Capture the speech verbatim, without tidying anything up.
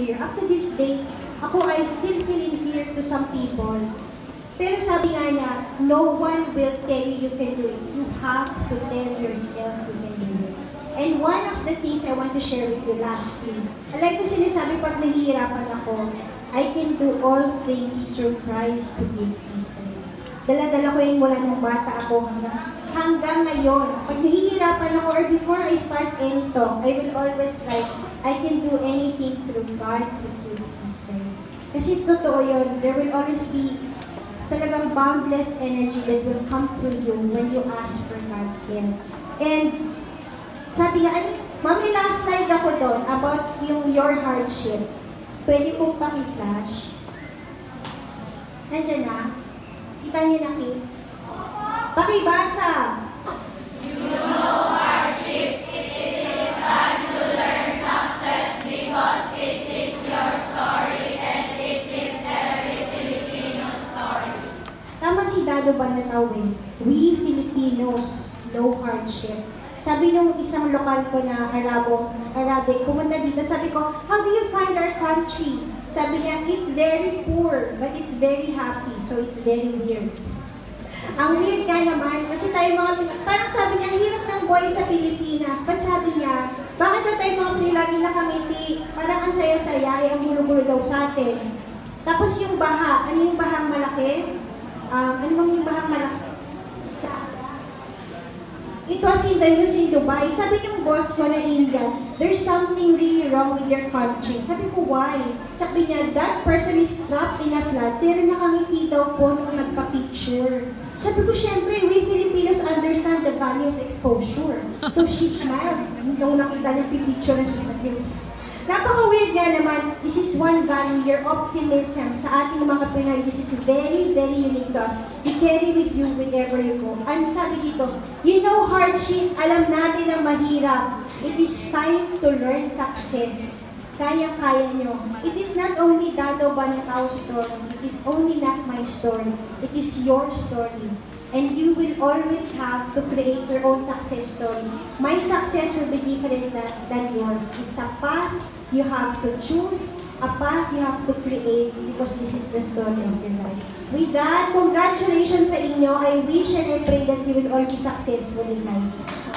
fear. Up to this day, ako ay still feeling fear to some people. Pero sabi nga niya, no one will tell you you can do it. You have to tell yourself you can do it. And one of the things I want to share with you lastly, like ko sinasabi pag nahihirapan ako, I can do all things through Christ who gives me strength. Dala-dala ko yung mula nung bata ako hanggang, hanggang ngayon. Pag nahihirapan ako or before I start any talk, I will always write, I can do anything through God who gives me strength. Kasi totoo yun, there will always be talagang boundless energy that will come through you when you ask for God's help. And sabi nga, ay, mami, last slide ako doon about yung your hardship. Pwede kong paki-flash. Nandiyan na. Kita niyo na, kids? Pakibasa! You know hardship, it is time to learn success because it is your story and it is every Filipino story. Tama si Dado Banatawin, we Filipinos know hardship. Sabi nung isang lokal ko na Arabo, Arabic, pumunta dito, sabi ko, how do you find our country? Sabi niya, it's very poor, but it's very happy, so it's very weird. Ang weird nga naman, kasi tayo mga, parang sabi niya, ang hirap ng buhay sa Pilipinas. But sabi niya, bakit na tayo mga Pilagi nakamiti, parang ang saya-saya, ay ang gulo-gulo daw sa atin. Tapos yung baha, ano yung bahang malaki? Um, ano bang yung bahang malaki? It was in the news in Dubai. Sabi ng boss ko na Indian, there's something really wrong with your country. Sabi ko, why? Sabi niya, that person is trapped in a flood, pero nakangiti daw po nung nagpa-picture. Sabi ko, syempre, we Filipinos understand the value of exposure. So she smiled nung nakita niya pipicture na siya sa news. Napaka-weird nga naman, this is one value, your optimism sa ating mga Pinoy. This is very, very unique to us. We carry with you wherever you go. Ang sabi dito, you know hardship, alam natin ang mahirap. It is time to learn success. Kaya-kaya nyo. It is not only Dado Banataw's story. It is only not my story. It is your story. And you will always have to create your own success story. My success will be different than yours. It's a path you have to choose, a path you have to create because this is the story of your life. With that, congratulations sa inyo. I wish and I pray that you will all be successful in life.